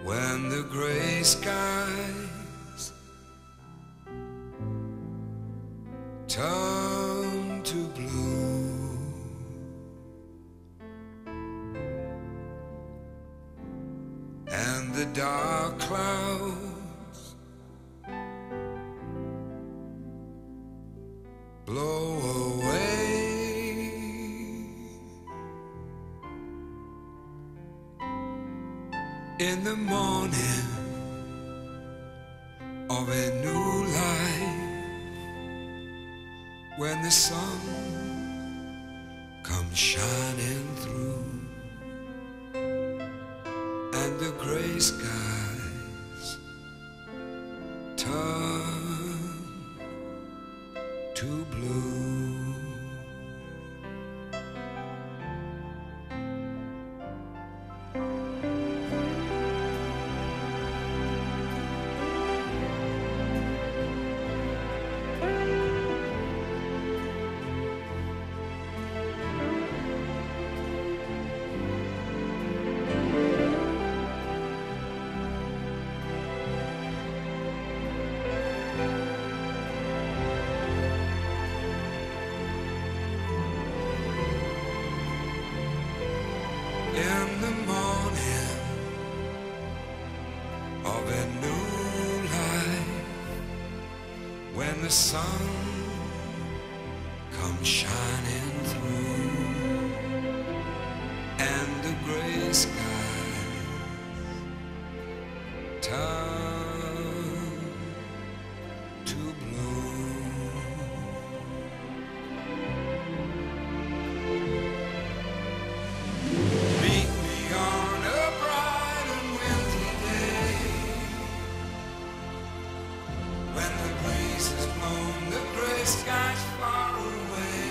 when the gray skies turn to blue, and the dark clouds blow away. In the morning of a new life, when the sun comes shining through, and the gray skies turn to blue. In the morning of a new life, when the sun comes shining through, and the gray skies turn to blue. Skies far away,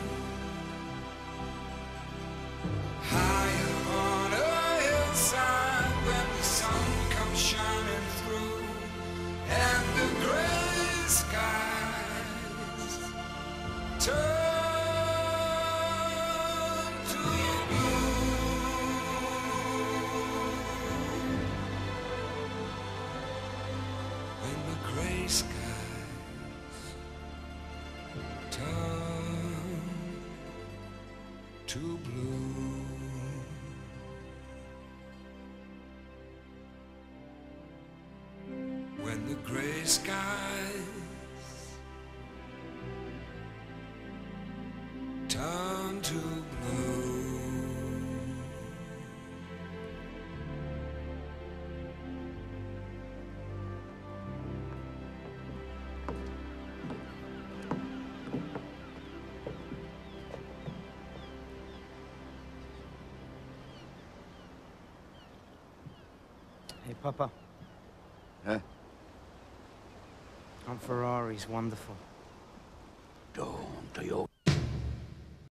high up on a hillside, when the sun comes shining through, and the gray skies turn to blue. When the gray skies turn to blue. When the gray skies turn to blue. Hey, Papa. Huh? Aunt Ferrari's wonderful. Don't you